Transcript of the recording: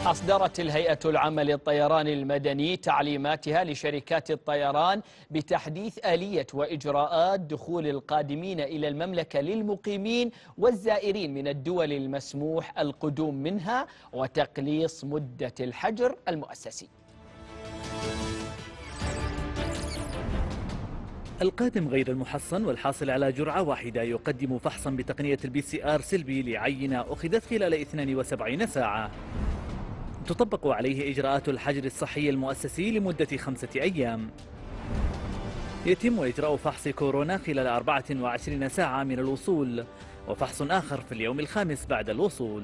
أصدرت الهيئة العامة للطيران المدني تعليماتها لشركات الطيران بتحديث آلية وإجراءات دخول القادمين إلى المملكة للمقيمين والزائرين من الدول المسموح القدوم منها وتقليص مدة الحجر المؤسسي. القادم غير المحصن والحاصل على جرعة واحدة يقدم فحصا بتقنية الPCR سلبي لعينة أخذت خلال 72 ساعة. تطبق عليه إجراءات الحجر الصحي المؤسسي لمدة 5 أيام. يتم إجراء فحص كورونا خلال 24 ساعة من الوصول، وفحص آخر في اليوم الخامس بعد الوصول.